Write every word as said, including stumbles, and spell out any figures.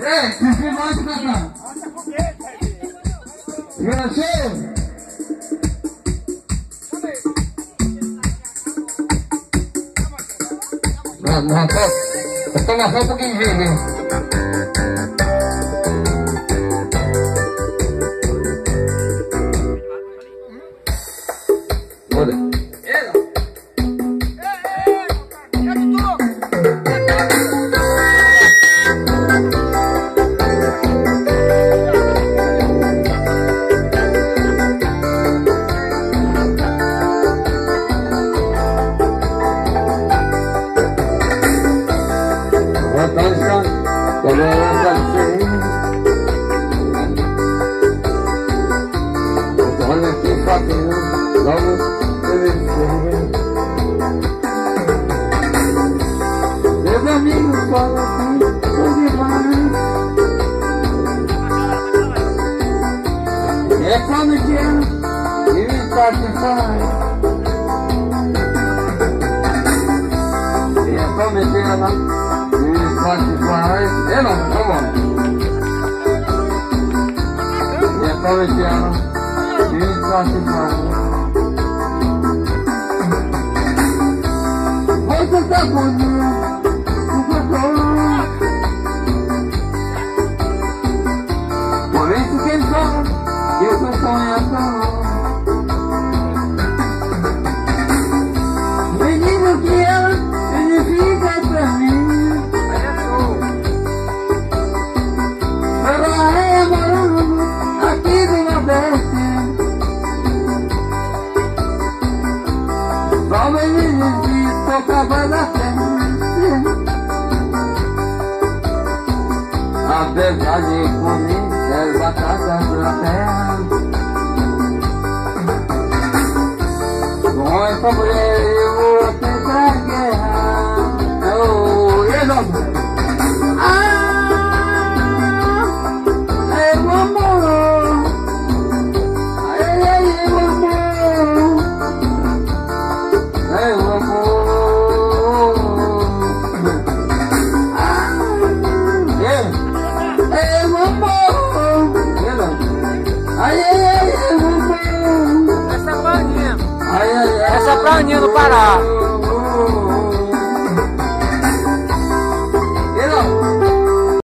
Ei, que demais, Cacá. Graças. Não, não, só. Eu tô na foto que vive. Olha. Meus amigos falam que sou demais. É só me quero e me satisfaz. É só me quero e me satisfaz. É não, tá bom. É só me quero e me satisfaz. Você tá bonito, por isso que só eu tô sonhando. Menino que ela significa pra mim. Ela é morando aqui do Nordeste. Só me diz tocava na frente, apesar de comer erva casa da terra. Com essa mulher eu vou tentar guerra. Oh, e não. Ah, é o amor. Ai, ai, é o amor. É o amor. Essa é pra Aninha no Pará.